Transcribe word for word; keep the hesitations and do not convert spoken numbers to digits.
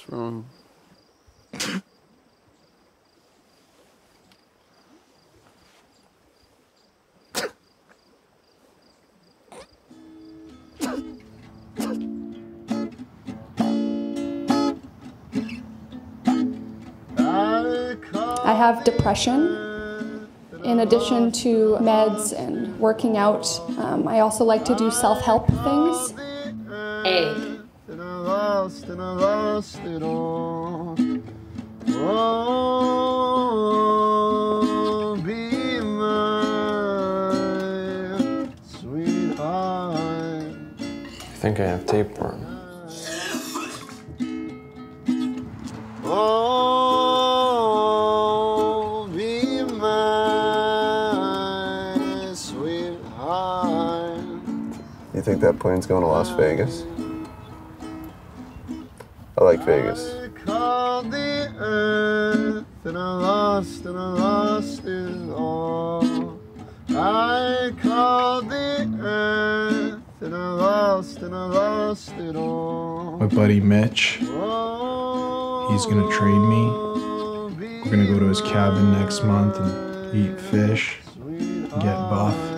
wrong? I have depression. In addition to meds and working out, um, I also like to do self-help things. A. I think I have tapeworm. Oh, be my sweetheart. You think that plane's going to Las Vegas? I like Vegas. I called the earth and I lost and I lost it all. I called the earth and I lost and I lost it all. My buddy Mitch, he's gonna train me. We're gonna go to his cabin next month and eat fish, get buff.